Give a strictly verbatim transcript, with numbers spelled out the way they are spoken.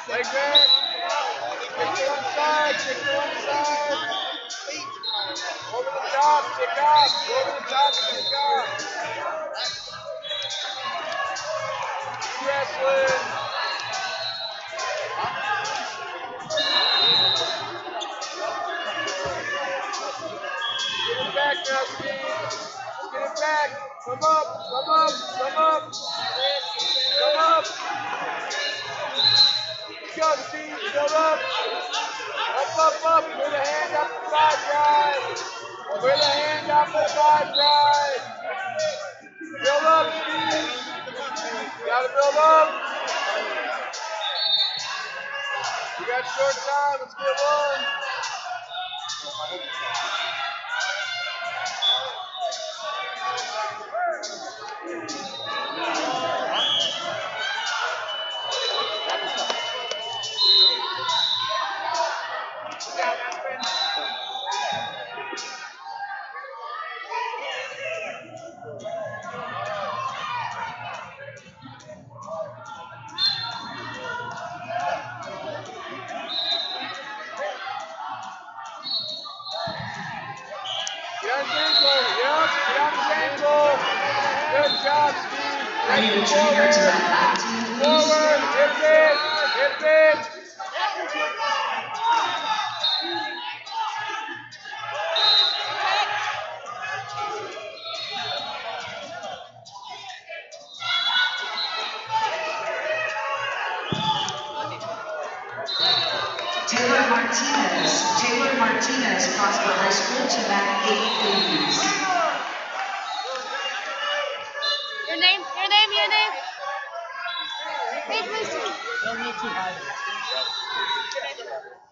Leg back. Kick to one side. Kick to one side. Over the top. Kick off. Over the top. Kick off. Wrestling. Get it back now, Steve. Get it back. Come up. Come up. Come up. Come up. Go, Steve. Build up. Up, up, up. With a hand up the side drive. With a hand up the side drive. Build up, Steve. You gotta build up. You got short time. Let's get one. Get on the ankle. Yep. Get on the ankle. Good job, Steve. I need a trainer to run back to you, please. Forward. Hip it. Hip it. Taylor Martinez. Taylor Martinez, Prosper High School, to back eight, please. Your name, your name, your name. Hey, please. Don't need to hide.